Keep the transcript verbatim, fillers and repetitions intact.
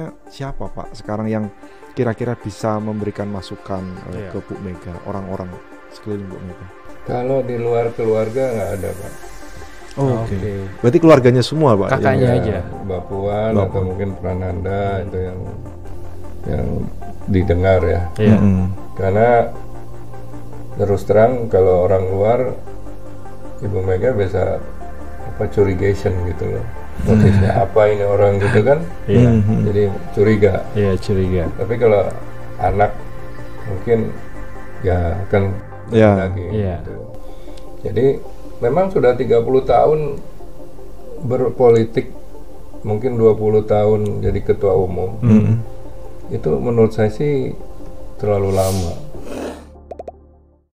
Siapa Pak sekarang yang kira-kira bisa memberikan masukan uh, Iya. ke Bu Mega, orang-orang sekeliling Bu Mega? Kalau di luar keluarga nggak ada Pak. Oh, Oke. Oke. Berarti keluarganya semua Pak? Kakaknya yang- aja. Mbak Puan Mbak atau Puan. mungkin Prananda itu yang yang didengar ya. Iya. Mm-mm. Karena terus terang kalau orang luar Ibu Mega bisa apa curigation gitu loh. Motifnya apa ini orang gitu kan? Iya. Mhm. Jadi curiga. Iya, curiga. Tapi kalau anak mungkin ya kan Ya. lagi Iya. gitu. Jadi memang sudah tiga puluh tahun berpolitik, mungkin dua puluh tahun jadi ketua umum. Mhm. Itu menurut saya sih terlalu lama.